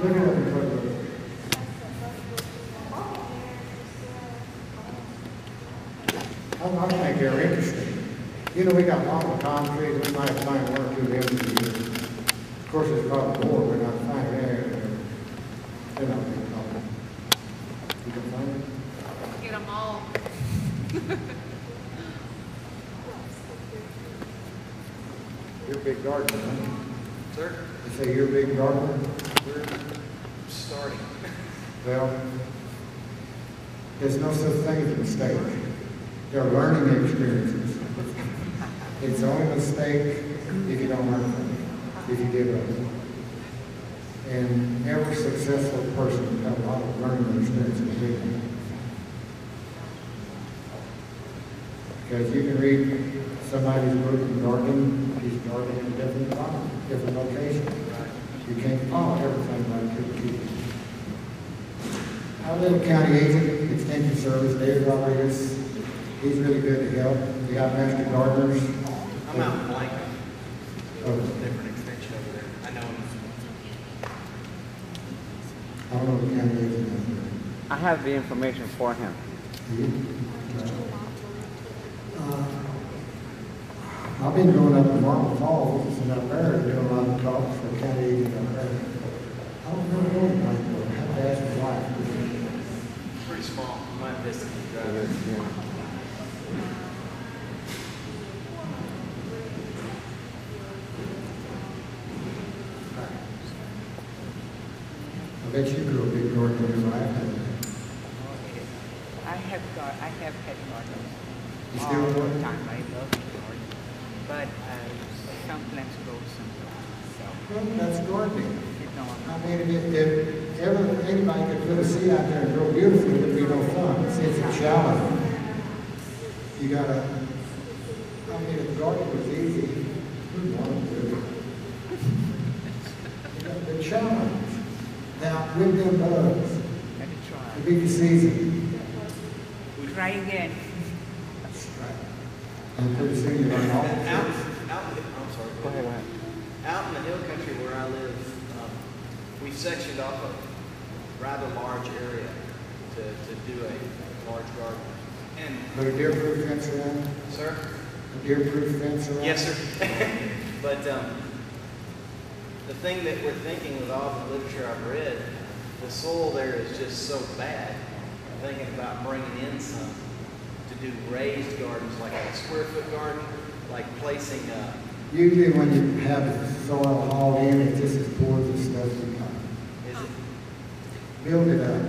Look at it. I think they're interesting. You know, we got a lot of concrete, we might find one or two of them in the year. Of course, there's probably more, we're not finding there. They're not being called. You can find them? Get them all. You're a big gardener, huh? Sir? You say you're a big gardener? We're starting. Well, there's no such thing as a mistake. They're learning experiences. It's only a mistake if you don't learn from it, if you give up. And every successful person has a lot of learning experiences. Because you can read somebody's book in gardening, he's gardening in a different environment, different location. You can't follow everything like two people. Our little county agent, Extension Service, David Rodriguez, he's really good to help. We got master gardeners. I'm out in Blanco. Oh. Different extension over there. I know him. I don't know the county agent out there. I have the information for him. I've been going up to Marble Falls and up there doing a lot of talks for county agent up there. I don't really know anybody, I have to ask my wife. It's pretty small. You might miss it if you drive it. Yeah. I bet you grew a big garden in your life. I have had gardens. You still all work? the time. I love gardening. But some plants grow sometimes. So, Well, that's gardening. you know, I mean, if ever anybody could put a seed out there and grow beautifully, it'd be no fun. It's a challenge. You gotta, I mean, if gardening was easy, who'd want to do it? You got the challenge. Now, with them bugs, let it try. it'll be the season. Try again. And pretty soon you're on all the Out, trees. I'm sorry. Go ahead, go ahead. Out in the hill country where I live, we've sectioned off a rather large area to do a large garden. And, Put a deer-proof fence around, sir? a deer-proof fence around. Yes, sir. But the thing that we're thinking with all the literature I've read, the soil there is just so bad. I'm thinking about bringing in some to do raised gardens, like a square foot garden, like placing Usually when you have the soil hauled in, it's just as poor as the stuff you got. is it? Build it up.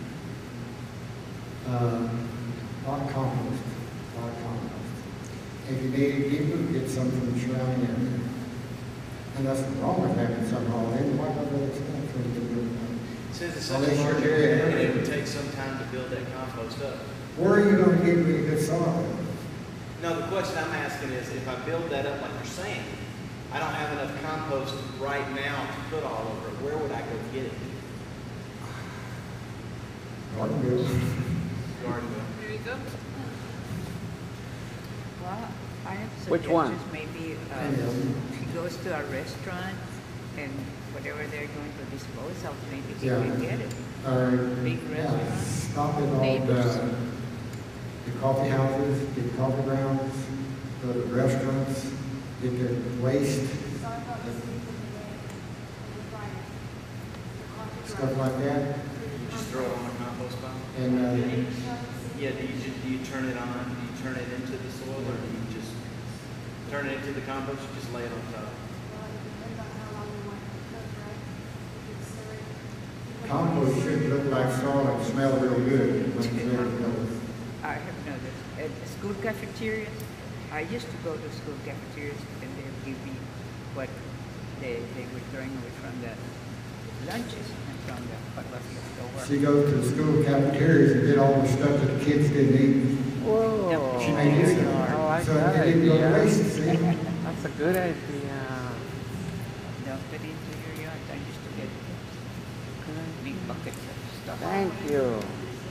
Lot of compost. Lot of compost. If you need it deeper, get some from the surrounding area. And that's wrong with having some hauled in. Why not let it stand for the good? Since it's such a large area, and it would take some time to build that compost up. Where are you going to get really good soil? No, the question I'm asking is, if I build that up like you're saying, I don't have enough compost right now to put all over it. Where would I go get it? Garden bill. Gardenville. There you go. Well, I have Which one? suggestions. Maybe she goes to a restaurant and whatever they're going to dispose of, maybe they can get it. Big Yeah, restaurant. stop at all Neighbors. the coffee houses, get coffee grounds, go to restaurants, get their waste, stuff like that. You just throw it on a compost pile? And Yeah, do you turn it on, do you turn it into the soil, or do you just turn it into the compost, you just lay it on top? compost should look like soil and smell real good when it's ready to go. I have noticed at school cafeterias. I used to go to school cafeterias and they would give me what they were throwing away from the lunches and from the what was left over. She goes to the school cafeterias and get all the stuff that the kids didn't eat. Whoa. She made use of it. I like So that it didn't go to idea. waste, see? That's a good idea. Dump it into your yard. I used to get big buckets of stuff. Thank you.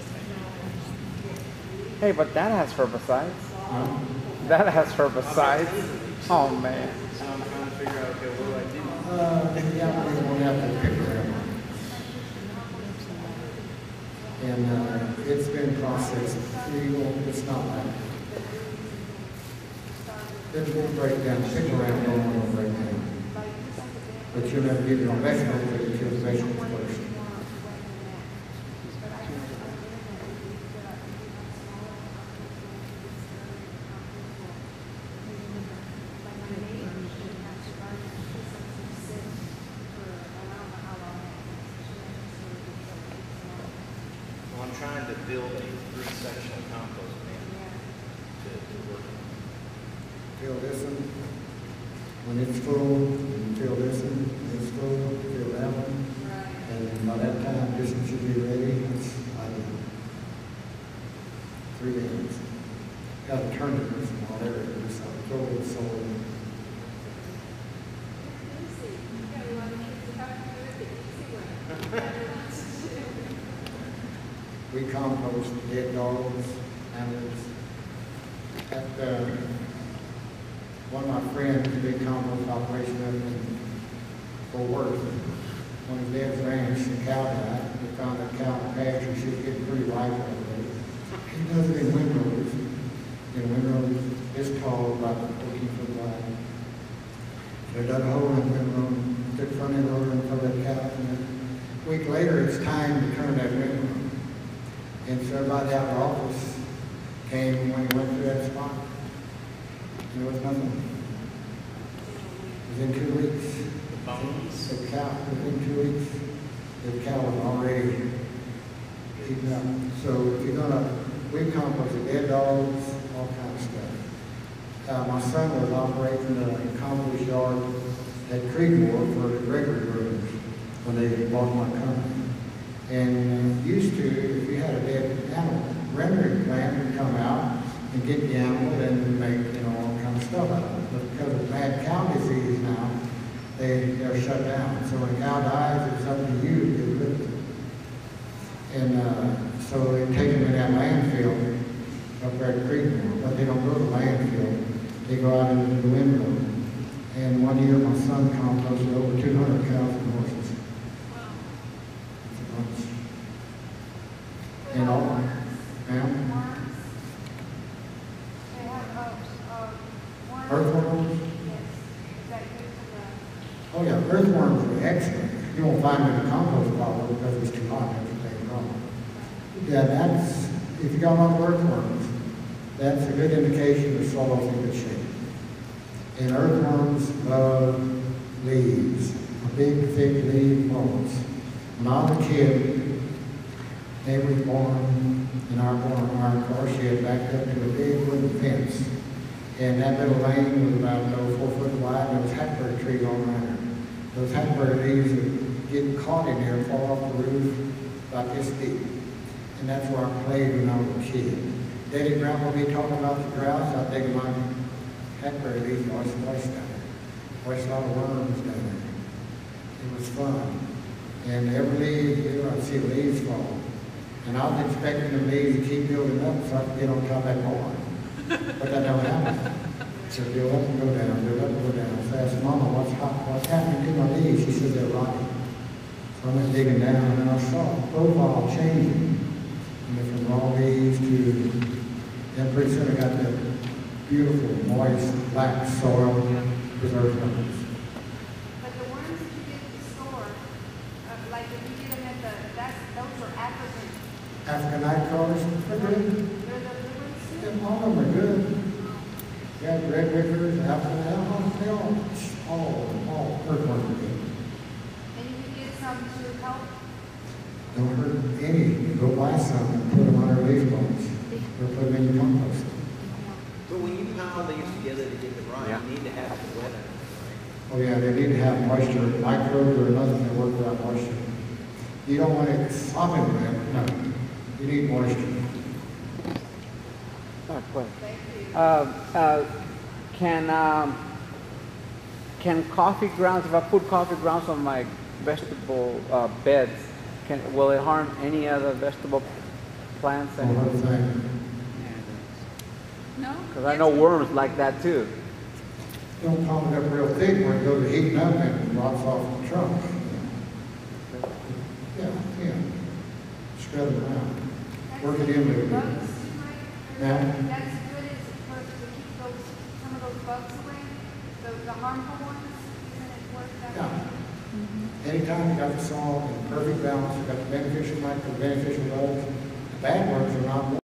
Hey, but that has herbicides. That has herbicides. Oh man. So I'm trying to figure out, okay, what do I do? Yeah, we won't have to pick around. it's not like it will break down, stick around, don't want to break down. But you'll never get your vegetables until you kill the vegetables first. Well, I'm trying to build a 3-sectional compost bin to work on. Fill this one. When it's full, you fill this one. When it's full, you fill that one. And by that time, this one should be ready. It's, I don't know, 3 days. Got to turn it once in a while. There it is. I'll throw it in soil. We compost dead dogs, animals. At one of my friends, big compost operation up in Fort Worth. On his dad's ranch, the cow died. We found that cow in the pasture. She was getting pretty ripe already. He does it in windrows. In windrows this tall, about 14 foot wide. They dug a hole in the windrow, took front end loader and threw that cow in it. A week later, it's time to turn that windrow. And so everybody out of the office came when he went through that spot. And there was nothing. Within 2 weeks, The bones. the cow, within 2 weeks, the cow was already eaten up. So if you're gonna, we compost the dead dogs, all kinds of stuff. My son was operating a compost yard at Creedmoor for the Gregory brothers when they bought my company. And used to, if you had a dead animal, rendering plant would come out and get the animal and make, all kind of stuff out of it. But because of mad cow disease now, they're shut down. So when a cow dies, it's up to you to get rid of it. And so they take them in that landfill up there at Creedmoor, but they don't go to the landfill. They go out into the windrow. And one year my son composted over 200 cows and horses. And all, ma'am? Earthworms? Oh yeah, earthworms are excellent. You won't find them in the compost pile because it's too hot. Everything's wrong. Yeah, that's, if you got a lot of earthworms, that's a good indication the soil's in good shape. And earthworms love leaves, a big, thick leaf moss. When I was a kid, they were born in our car shed backed up to a big wooden fence. And that little lane was about 4 foot wide, and there was hackberry trees all around it. Those hackberry leaves would get caught in there and fall off the roof about this deep. And that's where I played when I was a kid. Daddy and Grandma would be talking about the grouse. I'd take my hackberry leaves and always down there. Always a lot of worms down there. It was fun. And every leaf, I'd see the leaves fall. And I was expecting the leaves to keep building up so I could get on top of that barn. But that never happened. So build up and go down, build up and go down. So I asked Mama, what's happening to my leaves? She said, they're rotting. So I went digging down and I saw the profile changing. And from raw leaves to, then pretty soon I got that beautiful, moist, black soil preserved worms. But the worms that you get at the store, like if you get them at those are African. African night crawlers, they're good. They're the blue ones too? Yeah, all of them are good. Yeah, red wickers, African, they all earthworms are good. And you can get some to help. Don't hurt any. Go buy some and put them on our leaf bones. Or put them in your compost. But when you pile these together to get them right, Yeah. you need to have the weather, right? Oh yeah, they need to have moisture. Microbes or nothing that work without moisture. You don't want it sopping wet. No. You need moisture. Can coffee grounds, if I put coffee grounds on my vegetable beds, will it harm any other vegetable plants? Whole other thing. No? Because I know worms like that too. Don't pump it up real thick where it goes to heating up and rots off the trunk. Yeah. Spread it around. Work it in a little bit. Ma'am? That's good as for to keep those, some of those bugs away, the harmful ones, isn't it work that Yeah. way? Anytime you got the soil in perfect balance, you got the beneficial micro, beneficial bugs, the bad bugs are not